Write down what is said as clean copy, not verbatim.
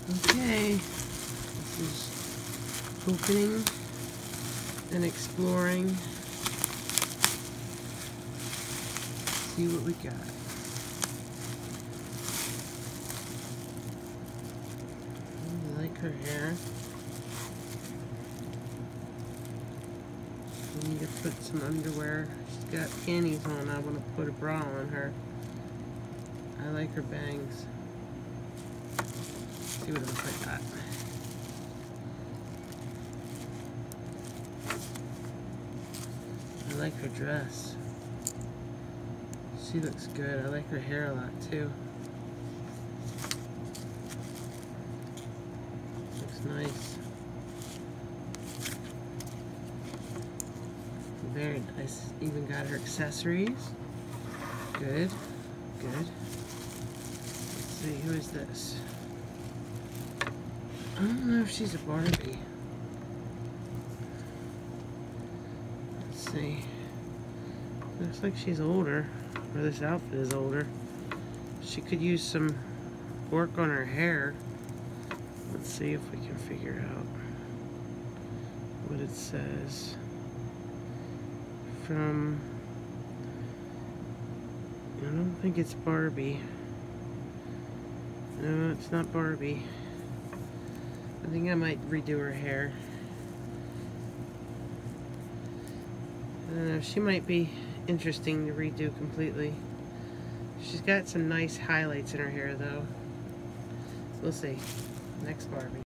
Okay, this is opening and exploring. See what we got. I like her hair. I need to put some underwear. She's got panties on. I want to put a bra on her. I like her bangs. See what it looks like that. I like her dress. She looks good. I like her hair a lot too. Looks nice. Very nice. Even got her accessories. Good. Good. Let's see, who is this? I don't know if she's a Barbie. Let's see. Looks like she's older. Or this outfit is older. She could use some work on her hair. Let's see if we can figure out what it says. From, I don't think it's Barbie. No, it's not Barbie. I think I might redo her hair. I don't know, she might be interesting to redo completely. She's got some nice highlights in her hair though. We'll see. Next Barbie.